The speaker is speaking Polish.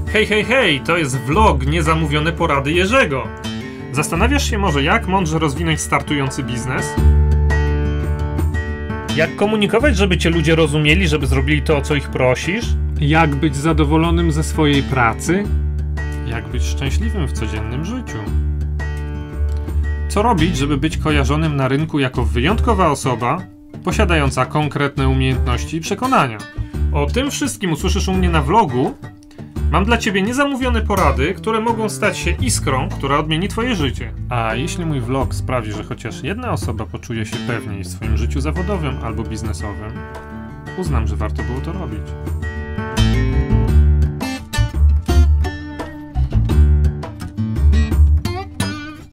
Hej, hej, hej, to jest vlog Niezamówione porady Jerzego. Zastanawiasz się może, jak mądrze rozwinąć startujący biznes? Jak komunikować, żeby cię ludzie rozumieli, żeby zrobili to, o co ich prosisz? Jak być zadowolonym ze swojej pracy? Jak być szczęśliwym w codziennym życiu? Co robić, żeby być kojarzonym na rynku jako wyjątkowa osoba, posiadająca konkretne umiejętności i przekonania? O tym wszystkim usłyszysz u mnie na vlogu. Mam dla ciebie niezamówione porady, które mogą stać się iskrą, która odmieni twoje życie. A jeśli mój vlog sprawi, że chociaż jedna osoba poczuje się pewniej w swoim życiu zawodowym albo biznesowym, uznam, że warto było to robić.